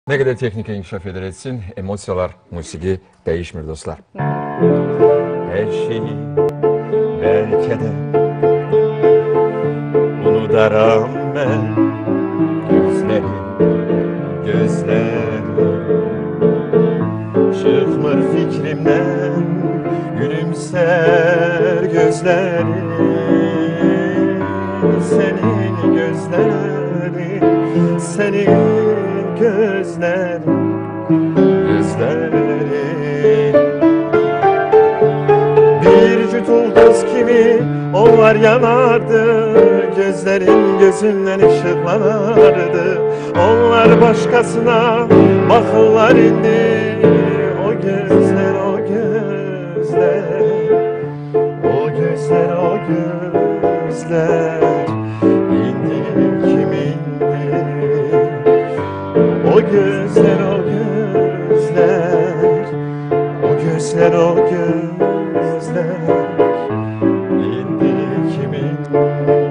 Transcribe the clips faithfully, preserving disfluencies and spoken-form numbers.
Ne kadar teknik inkişaf eder etsin, emosiyalar, musiki değişmir dostlar. Her şeyi belki de unudaram ben. Gözleri, gözleri çıkmır fikrimden, gülümser gözleri. Senin gözleri, senin gözleri, gözleri. Bir cüt ulduz kimi onlar yanardı, gözlerin gözünden ışıklanardı. Onlar başkasına bakırlar indi, o gözler, o gözler, o gözler, o gözler. İndi kimindir? O gözler, o gözler, o gözler, o gözler. İndi kimindir?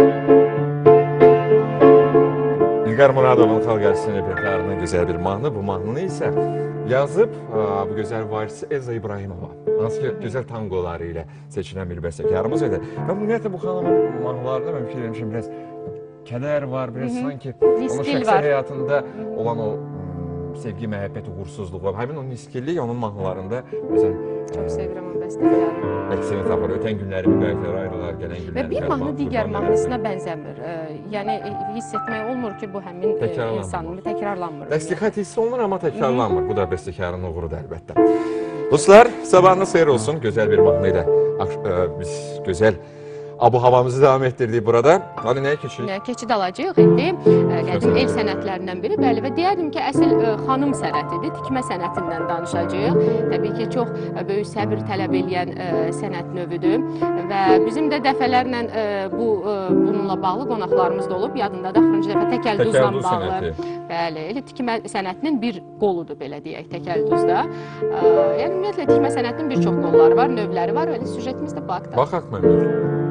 İlgar Muradov'un Xalq Artistinin repertuarının güzel bir mahnı. Bu mahnını ise yazıp bu güzel varisi Elza İbrahimova. Hansı ki güzel tangoları ile seçilen bir bəstəkarımız idi. Ben ümumiyyətlə bu xanımın mahnılarında ben fikir vermişim, biraz keder var, biraz Hı -hı. sanki onun şəxsi hayatında olan o sevgi, məhəbbət, uğursuzluq var. Həmin o niskillik onun mahnılarında özən çok sevirəm o bəstəkarı. Əksini tapır, ötən günlərimi qayıtlar ayrılar, gələn günlərimi. Və bir mahnı digər mahnısına bənzəmir. Yəni hiss etmək olmur ki, bu həmin insanın təkrarlanmır. Dəstəkat hiss olunur, amma təkrarlanmır. Bu da bəstəkarın uğurudur əlbəttə. Dostlar, sabahınız xeyir olsun. Gözəl bir mahnıyla biz gözəl abu-havamızı devam etdirdik burada. Hadi nəyə keçirik? Keçid alacağıq indi. Qədim el sənətlərindən biri. Bəli, və deyərdim ki, əsl xanım sənətidir. Tikmə sənətindən danışacağıq. Təbii ki, çox böyük səbir tələb edən sənət növüdür. Və bizim də dəfələrlə bu bununla bağlı qonaqlarımız da olub. Yadında da xırıncı dəfə təkəlduzla bağlı. Bəli, elə tikmə sənətinin bir qoludur, belə deyək, təkəlduzda. Yəni, ümumiyyətlə, tikmə sənətinin bir çox qolları var, növləri var. Öyle süjetimiz də baxdı. Baxaq Məhməd.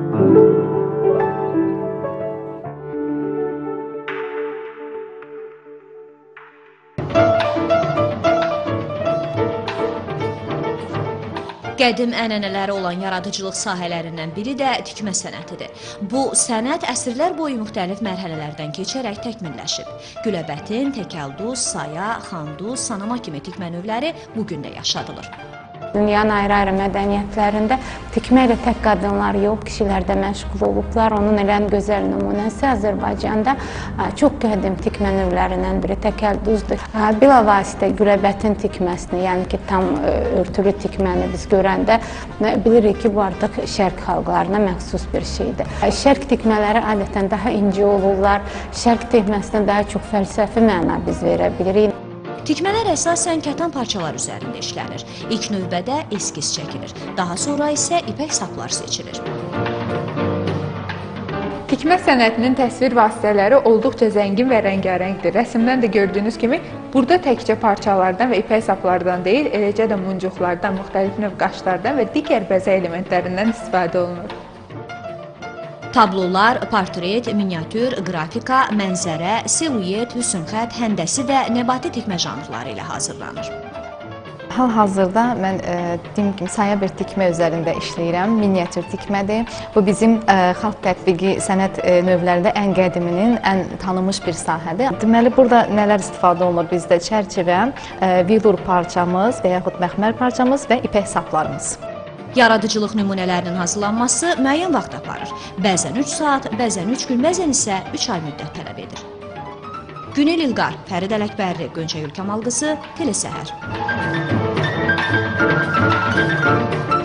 Qədim ənənələri olan yaradıcılıq sahələrindən biri də tikmə sənətidir. Bu sənət əsrlər boyu müxtəlif mərhələlərdən keçərək təkmilləşib. Güləbətin, təkəlduz, saya, xanduz, sanama kimi tikmə növləri bugün də yaşadılır. Dünyanın ayrı-ayrı mədəniyyətlərində tikmə ilə tək qadınlar yox, kişilər də məşğul olublar. Onun elə gözəl nümunəsi Azərbaycanda çox qədim tikmə növlərindən biri təkəlduzdur. Bilavasitə güləbətin tikməsini, yəni ki, tam örtülü tikməni biz görəndə bilirik ki, bu artıq şərq xalqlarına məxsus bir şeydir. Şərq tikmələri adətən daha inci olurlar. Şərq tikməsinə daha çox fəlsəfi məna biz verə bilirik. Tikmələr əsasən kətan parçalar üzərində işlənir. İlk növbədə eskiz çəkilir. Daha sonra isə ipək saplar seçilir. Tikmə sənətinin təsvir vasitələri olduqca zəngin və rəngarəngdir. Rəsmdən də gördüyünüz kimi, burada təkcə parçalardan və ipək saplardan deyil, eləcə də muncuqlardan, müxtəlif növ qaşlardan və digər bəzək elementlərindən istifadə olunur. Tablolar, portret, miniatür, qrafika, mənzərə, siluyet, hüsnxət, həndəsi və nəbati tikmə janrları ilə hazırlanır. Hal-hazırda mən dediyim kimi saya bir tikmə üzərində işləyirəm, miniatür tikmədir. Bu bizim xalq tətbiqi sənət növlərində ən qədiminin, ən tanınmış bir sahədir. Deməli, burada nələr istifadə olunur bizdə? Çərçivə, vilur parçamız və yaxud məxmər parçamız və ipək saplarımız. Yaradıcılıq nümunələrinin hazırlanması müəyyən vaxt aparır. Bəzən üç saat, bəzən üç gün, bəzən isə üç ay müddət tələb edir. Günel İlqar, Fərid Ələkbərli, Gönçə Yülkəm alqısı, Telesəhər.